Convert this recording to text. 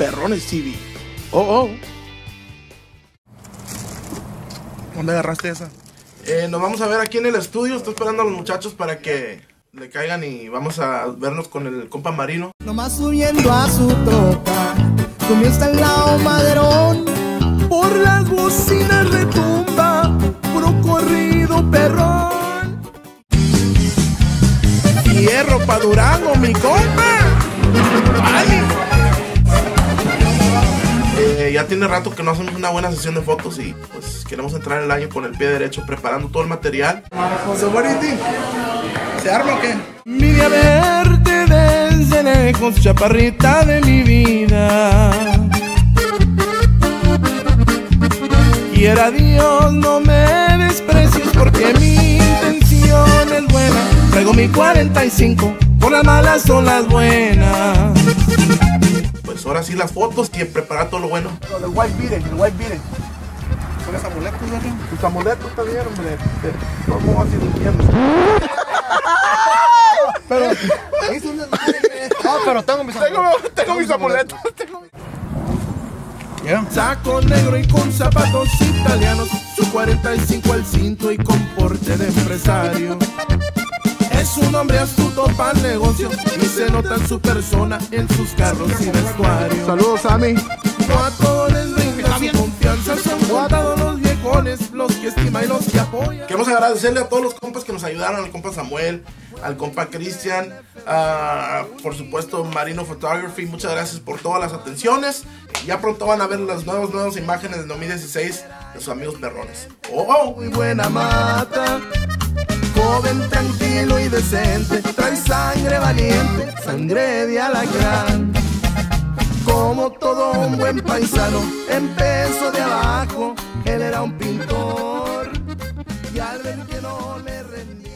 Perrones TV. Oh. ¿Dónde agarraste esa? Nos vamos a ver aquí en el estudio. Estoy esperando a los muchachos para que le caigan y vamos a vernos con el compa Marino. Nomás subiendo a su troca, comienza el lao maderón. Por las bocinas retumba, puro corrido perrón. Hierro pa' Durango, mi compa. ¡Ay! Ya tiene rato que no hacemos una buena sesión de fotos y pues queremos entrar en el año con el pie derecho, preparando todo el material. ¿Se arma o qué? Mi día verte desde lejos, chaparrita de mi vida. Quiera Dios no me desprecies porque mi intención es buena. Traigo mi 45, por las malas son las buenas. Pues ahora sí las fotos y preparar todo lo bueno. El white beating. ¿Pones amuletos, güey? Tus amuletos también, hombre. ¿Cómo vas a ir limpiando? Pero, pero tengo mis amuletos. Yeah. Saco negro y con zapatos italianos, su 45 al cinto y con porte de empresario. Es un hombre astuto para el negocio y se nota en su persona, en sus carros y vestuario. Saludos, Sammy. No a todos les brinda su confianza, son contados los viejones, los que estima y los que apoya. Queremos agradecerle a todos los compas que nos ayudaron, al compa Samuel, al compa Cristian, por supuesto Marino Photography. Muchas gracias por todas las atenciones. Ya pronto van a ver las nuevas imágenes de 2016 de sus amigos perrones. Muy buena mata, joven, tranquilo y decente, trae sangre valiente, sangre de alacrán. Como todo un buen paisano, empezó de abajo, él era un pintor y al ver que no le rendía.